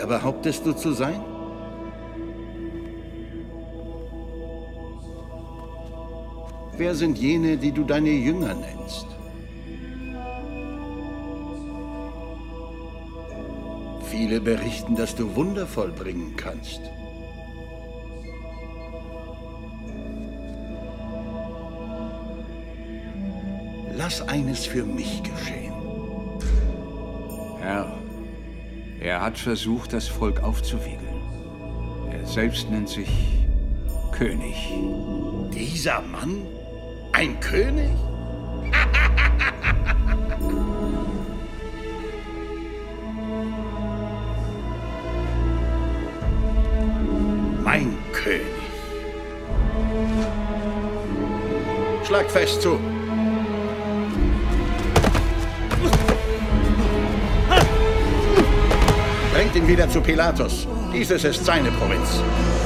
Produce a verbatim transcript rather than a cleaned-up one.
Wer behauptest du zu sein? Wer sind jene, die du deine Jünger nennst? Viele berichten, dass du Wunder vollbringen kannst. Lass eines für mich geschehen. Herr, er hat versucht, das Volk aufzuwiegeln. Er selbst nennt sich König. Dieser Mann? Ein König? Mein König. Schlagt fest zu. Bringt ihn wieder zu Pilatus. Dieses ist seine Provinz.